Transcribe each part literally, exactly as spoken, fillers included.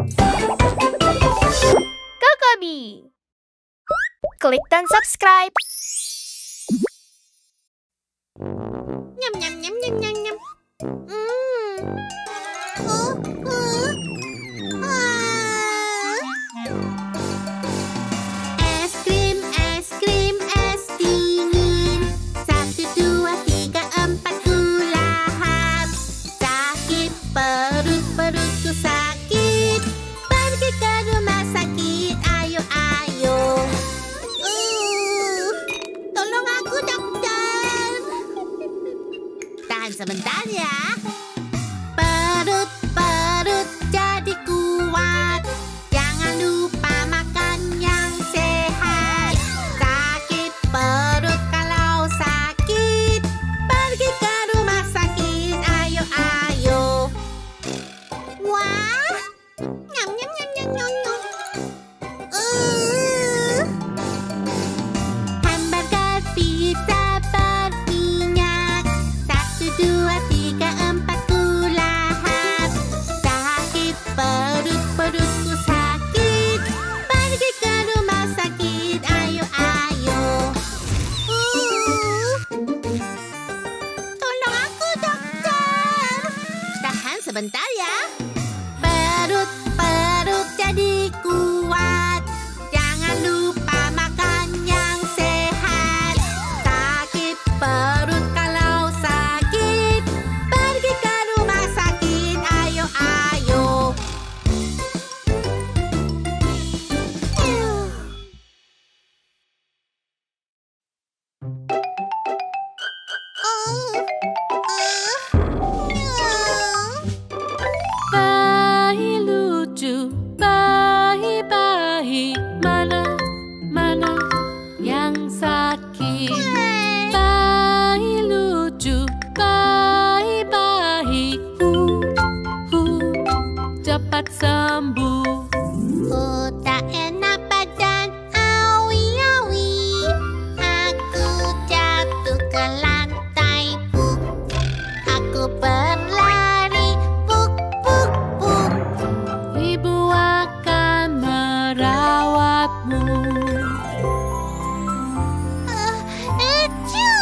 Kokobi. Klik dan subscribe. Nyam nyam nyam nyam nyam nyam. Hmm. Oh, oh. Ah. Es krim, es krim, es dingin. Satu, dua, tiga, empat, ku lahap. Sakit perut, perutku sakit. Pergi ke rumah sakit, ayo, ayo. Uh, tolong aku, dokter. Tahan sebentar ya. Perut, perut jadi kuat. Jangan lupa makan yang sehat. Sakit perut kalau sakit. Pergi ke rumah sakit, ayo, ayo. Wah, nyam nyam nyam nyam nyam nyam. Uh. Hamburger, pizza berminyak. Satu, dua, tiga, empat, ku lahap. Sakit perut, perutku sakit. Pergi ke rumah sakit, ayo, ayo. Uh. Tolong aku, dokter. Tahan sebentar ya. Perut, perut jadi kuat. Jangan lupa makan yang sehat. Sakit perut kalau sakit. Pergi ke rumah sakit, ayo, ayo. Uh. Oh. Bayi lucu, bayi-bayi, mana, mana yang sakit? Bayi lucu, bayi-bayi, hu, hu, cepat sembuh. Oh, tak enak badan, awi, awi. Aku jatuh ke lantai, puk. Aku berlari, puk, puk, puk. Ibu akan merawatmu. Ah, ecu.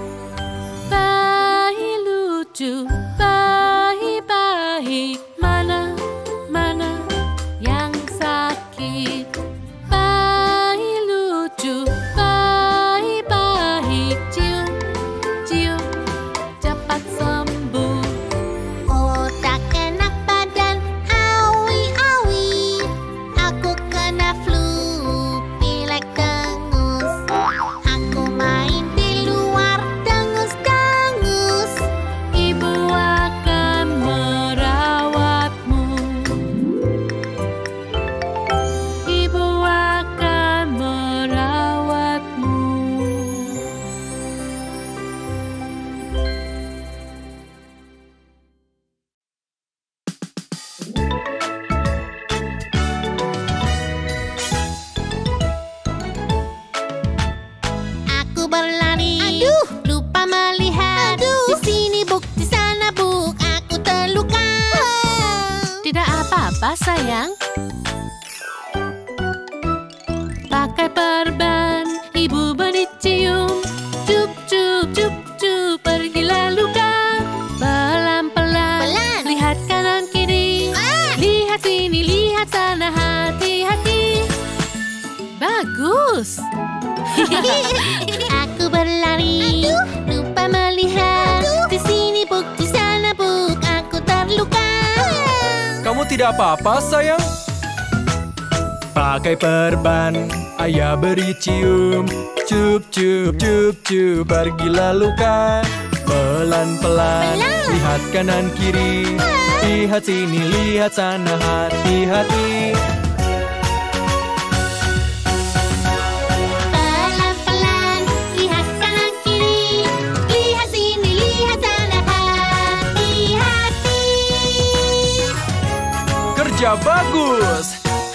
Bayi lucu, bayi-bayi, mana, mana yang sakit? Bayi lucu, bayi-bayi, cium, cium, cepat sembuh. Oh, tak enak badan, awi, awi. Aku kena flu, pilek dengus. Aku main di luar, dengus-dengus. Ibu akan merawatmu. Ibu akan merawatmu. Aku berlari, aduh, lupa melihat. Aduh, di sini buk, di sana buk, aku terluka. Tidak apa-apa, sayang. Pakai perban, ibu beri cium. Cup, cup, cup, cup, pergilah luka. Pelan-pelan, Pelan. lihat kanan kiri. Ah. Lihat sini, lihat sana, hati-hati. Bagus. Aku berlari, lupa melihat. Di sini buk, di sana buk, aku terluka. Kamu tidak apa-apa, sayang? Pakai perban, ayah beri cium. Cup, cup, cup, cup, pergilah luka. Pelan-pelan, Pelan. lihat kanan kiri. Lihat sini, lihat sana, hati-hati. Pelan-pelan, lihat kanan kiri. Lihat sini, lihat sana, hati-hati. Kerja bagus!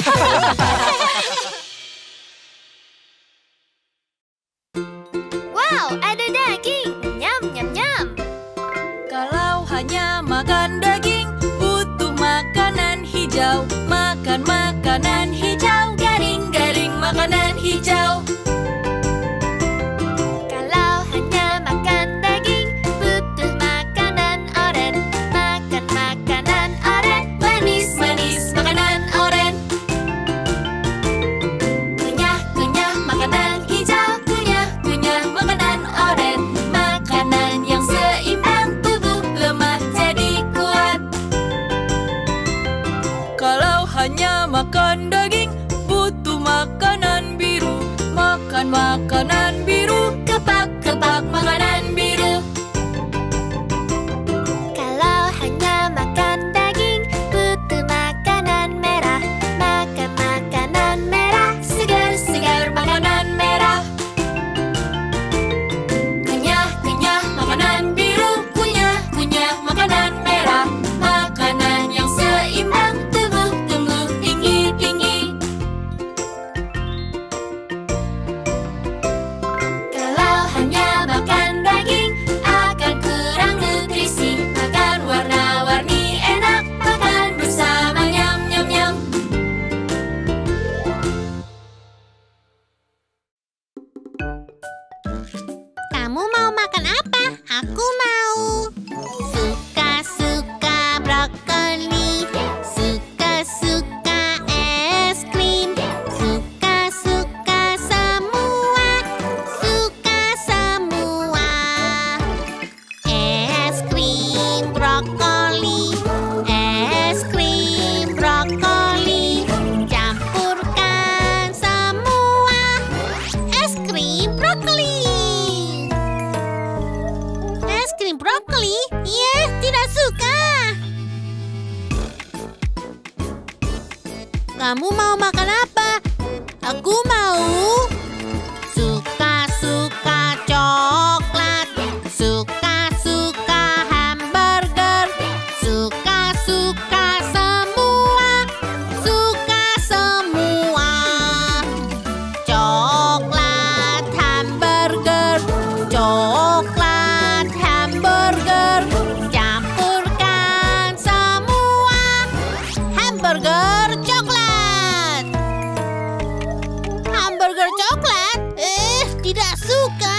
Wow, ada daging. Nyam, nyam, nyam. Kalau hanya makan daging, butuh makanan hijau. Maka makanan hijau. Garing-garing makanan hijau. Kalau hanya makan daging, butuh makanan oren. Makan makanan oren. Manis-manis makanan oren. Kunyah-kunyah makanan hijau. Kunyah-kunyah makanan oren. Makanan yang seimbang, tubuh lemah jadi kuat. Kalau hanya makan daging, butuh makanan biru. Makan makanan biru. Kepak-kepak makanan biru. Kalau hanya makan daging, butuh makanan merah. Makan makanan merah. Segar-segar makanan merah. Kunyah-kunyah makanan biru. Kunyah-kunyah makanan merah. Makanan yang seimbang, tubuh tumbuh tinggi-tinggi. Kalau hanya makan daging, akan kurang nutrisi. Makan warna-warni enak. Makan bersama nyam-nyam-nyam. Kamu mau makan apa? Aku mau suka-suka brokoli, suka-suka es krim, suka-suka semua, suka semua. Es krim brokoli, es krim brokoli, campurkan semua. Es krim brokoli. Es krim brokoli? Iya, tidak suka. Kamu mau makan apa? Aku mau suka-suka coklat, suka-suka hamburger, suka-suka semua, suka semua. Coklat hamburger, coklat hamburger, campurkan semua. Hamburger coklat. Hamburger coklat? Eh, tidak suka.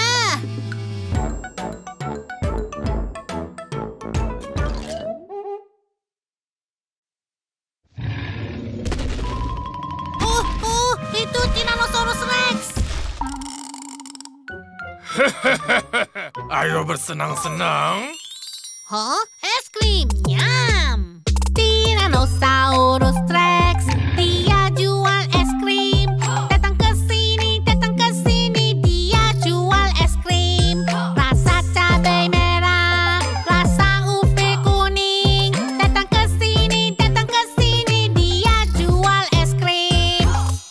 Oh, oh, itu Tyrannosaurus Rex. Ayo bersenang-senang. Hah? Es krim? Nyam! Tyrannosaurus Rex, dia jual es krim. Datang ke sini, datang ke sini, dia jual es krim. Rasa cabai merah, rasa ube kuning. Datang ke sini, datang ke sini, dia jual es krim.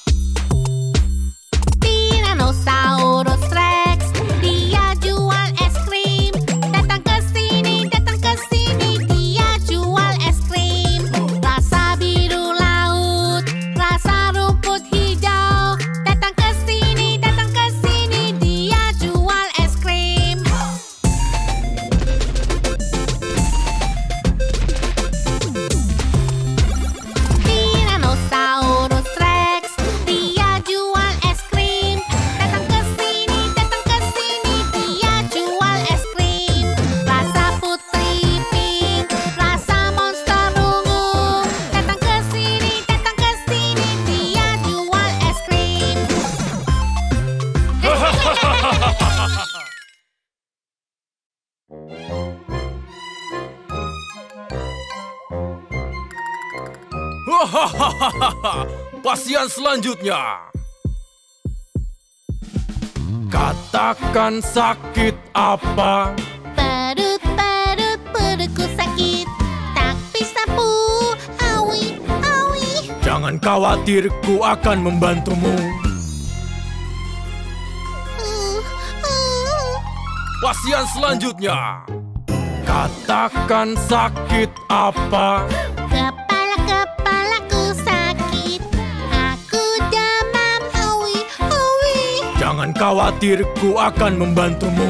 Tyrannosaurus Rex, dia jual es krim. Datang ke sini, datang ke sini, dia jual es krim. Rasa biru laut, rasa rumput hijau. Datang ke sini, datang ke sini, dia jual es krim. Tyrannosaurus Rex, dia jual es krim. Datang ke sini, datang ke sini, dia jual es krim. Rasa putri pink, rasa monster ungu. Datang ke sini, datang ke sini, dia jual es krim. Pasien selanjutnya. Katakan sakit apa? Perut, perut, perutku sakit. Tak bisa pu, awi, awi. Jangan khawatir, ku akan membantumu. Uh, uh. Pasien selanjutnya. Katakan sakit apa? Kepala, kepalaku sakit. Aku demam, awi, awi. Jangan khawatir, ku akan membantumu.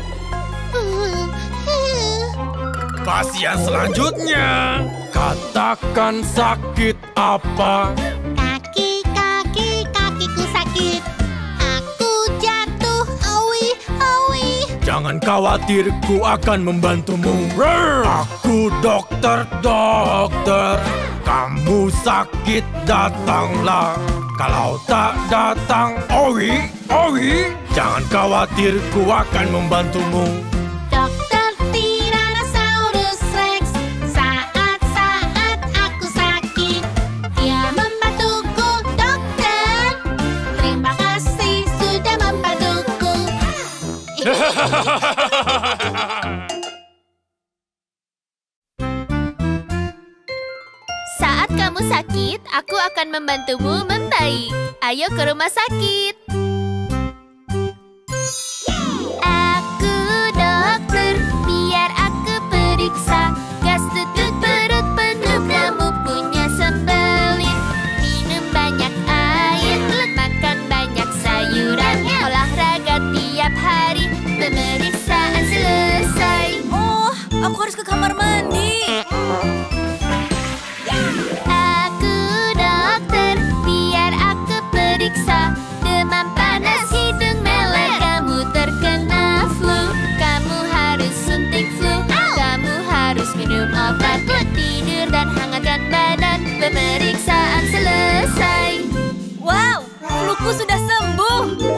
Uh, uh. Pasien selanjutnya. Katakan Katakan sakit apa? Kaki, kaki, kakiku sakit. Aku jatuh, awi, awi. Jangan khawatir, ku akan membantumu. Aku dokter, dokter. Kamu sakit, datanglah. Kalau tak datang, owi, owi. Jangan khawatir, ku akan membantumu. Dokter Tyrannosaurus Rex, saat-saat aku sakit, dia membantuku, dokter. Terima kasih sudah membantuku. Saat kamu sakit, aku akan membantumu membaik. Ayo ke rumah sakit. Aku dokter, biar aku periksa. Gas tutut perut penuh, kamu punya sembelit. Minum banyak air, makan banyak sayuran. Olahraga tiap hari, pemeriksaan selesai. Oh, aku harus ke kamar mandi. Aku dokter, biar aku periksa. Demam panas, hidung meler, kamu terkena flu. Kamu harus suntik flu. Kamu harus minum obat, tidur dan hangatkan badan. Pemeriksaan selesai. Wow, fluku sudah sembuh.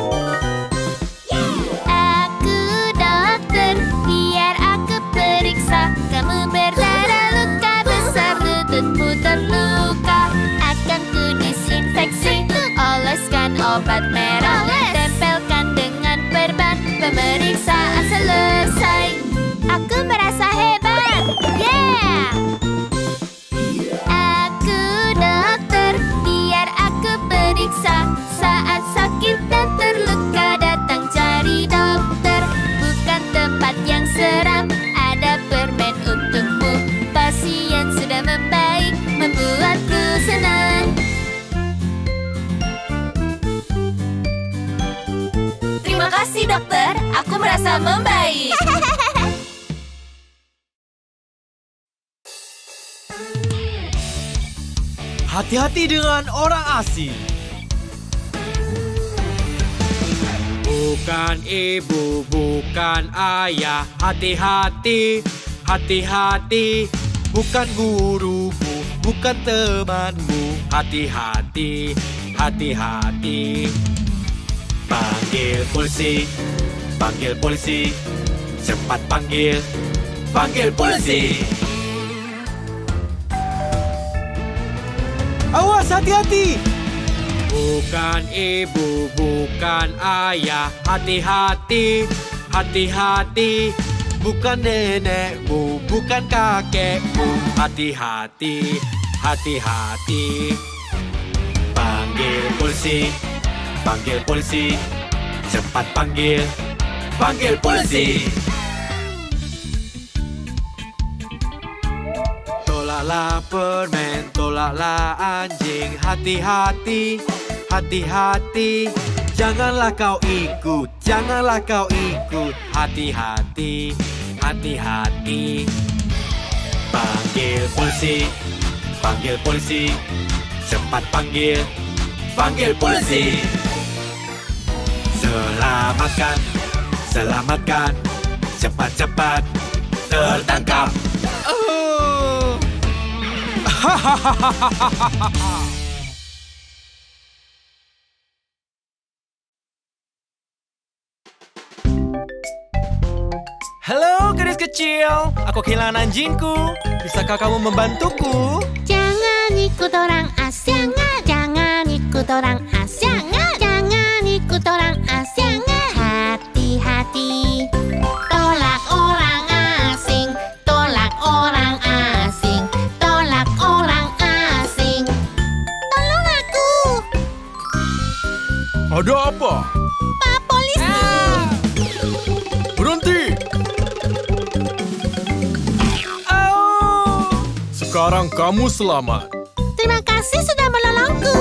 Aku dokter, biar aku periksa. Kamu berdarah, luka besar, lututmu terluka. Akan ku disinfeksi, oleskan obat merah, tempelkan dengan perban. Pemeriksaan selesai. Aku merasa hebat. Yeah! Aku dokter, biar aku periksa. Saat sakit dan terluka, datang cari dokter. Bukan tempat yang seram, ada permen untukmu. Pasien sudah membaik, membuatku senang. Terima kasih, dokter. Aku merasa membaik. Hati-hati dengan orang asing. Bukan ibu, bukan ayah. Hati-hati, hati-hati. Bukan gurumu, bukan temanmu. Hati-hati, hati-hati. Panggil polisi, panggil polisi. Cepat panggil, panggil polisi. Awas, hati-hati. Bukan ibu, bukan ayah. Hati-hati, hati-hati. Bukan nenekmu, bukan kakekmu. Hati-hati, hati-hati. Panggil polisi, panggil polisi. Cepat panggil, panggil polisi. Tolaklah permen, tolaklah anjing. Hati-hati, hati-hati. Janganlah kau ikut, janganlah kau ikut. Hati-hati, hati-hati. Panggil polisi, panggil polisi. Cepat panggil, panggil polisi. Selamatkan, selamatkan. Cepat-cepat tertangkap. Oh. Halo gadis kecil, aku kehilangan anjingku. Bisakah kamu membantuku? Jangan ikut orang asing, jangan ikut orang asing, jangan ikut orang asing. Hati-hati, tolak orang asing, tolak orang asing, tolak orang asing. Tolong aku, Ada apa? Pak Polisi. Berhenti! Sekarang kamu selamat. Terima kasih sudah menolongku.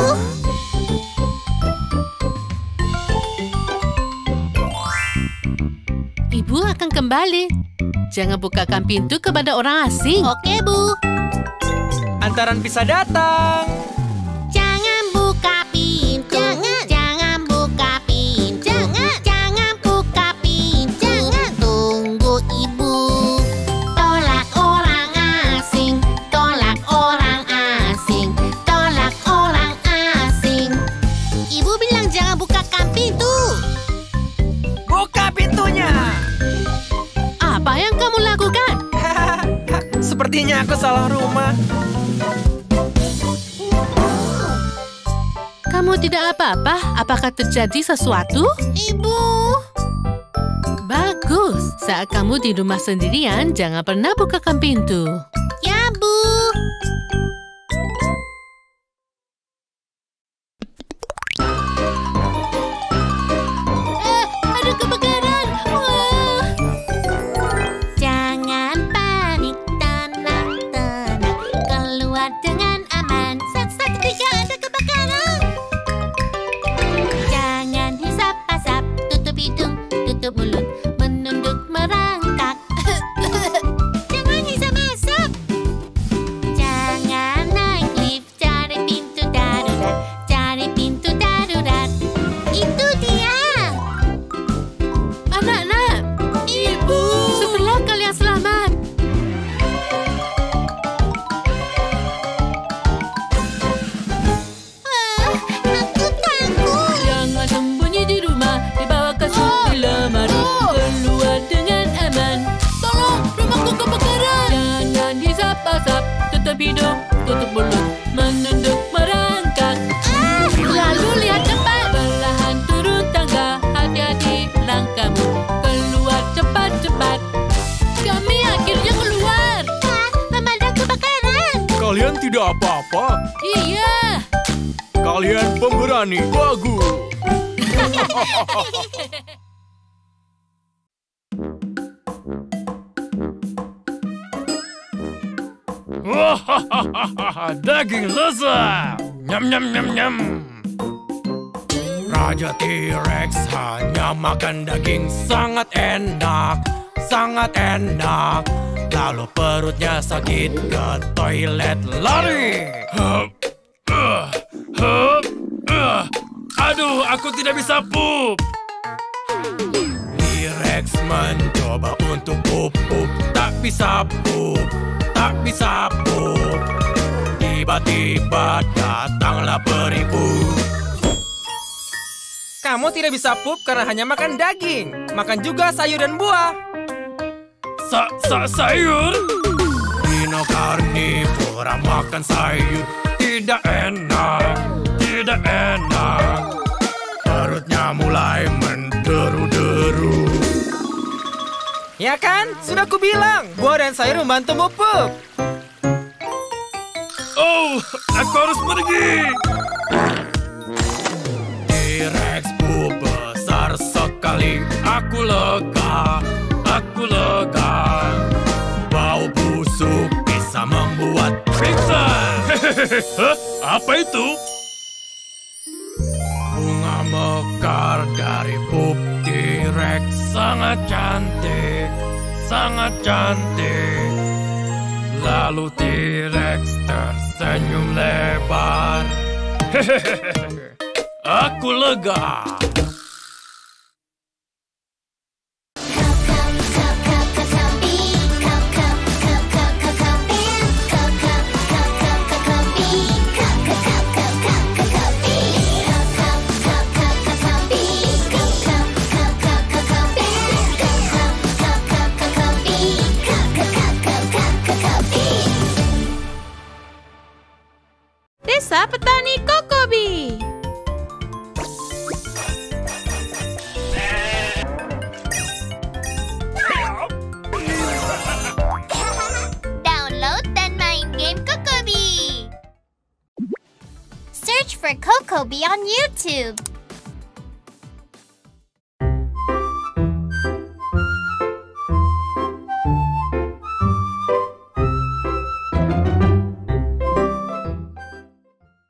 Ibu akan kembali. Jangan bukakan pintu kepada orang asing. Oke, Bu. Antaran bisa datang. Jangan buka pintu. Jangan. Jangan buka pintu. Jangan. Jangan buka pintu. Jangan. Tunggu ibu. Tolak orang asing. Tolak orang asing. Tolak orang asing. Ibu bilang jangan bukakan pintu. Buka pintunya. Apa yang kamu lakukan? Sepertinya aku salah rumah. Kamu tidak apa-apa? Apakah terjadi sesuatu? Ibu. Bagus. Saat kamu di rumah sendirian, jangan pernah bukakan pintu. Ya, Bu. Eh, ada kebakaran. Wah. Jangan panik, tenang, tenang. Keluar dengan aman. Satu, satu, tiga, ada kebakaran. Jangan hisap asap, tutup hidung, tutup mulut, menunduk merangkak. Jangan hisap asap. Jangan naik lift, cari pintu darurat, cari pintu darurat. Itu dia. Anak-anak, Ibu. syukurlah kalian selamat. Ah, aku takut. Jangan sembunyi di rumah, dibawa kasut di lemari. Keluar dengan aman. Tolong, rumahku kebakaran. Jangan hisap asap, tutup hidung, tutup mulut, menunduk merangkak. Lalu lihat cepat, perlahan turun tangga, hati-hati langkahmu. Keluar cepat-cepat. Kami akhirnya keluar. Ah, pemadam kebakaran. Kalian tidak apa-apa. Iya. Kalian pemberani. Bagus. Daging lezat. Nyam nyam nyam nyam. Raja T-Rex hanya makan daging, sangat enak, sangat enak. Lalu perutnya sakit, ke toilet lari. Hup, uh, hup, uh. Aduh, aku tidak bisa pup. T-Rex mencoba untuk pup, pup, tak bisa pup, tak bisa pup. Tiba-tiba datanglah peri pup. Kamu tidak bisa pup karena hanya makan daging. Makan juga sayur dan buah. Sa sa sayur? Dino karnivora makan sayur. Tidak enak, tidak enak. Perutnya mulai menderu-deru. Ya kan? Sudah kubilang, buah dan sayur membantumu pup. Oh, aku harus pergi. T-Rex pup besar sekali. Aku lega, aku lega. Bau busuk bisa membuat pingsan. Hah? Apa itu? Bunga mekar dari pup T-Rex sangat cantik, sangat cantik. Lalu T-Rex tersenyum lebar. Hehehe. Aku lega. Desa Petani Kokobi. Download dan main game Kokobi. Search for Kokobi on YouTube.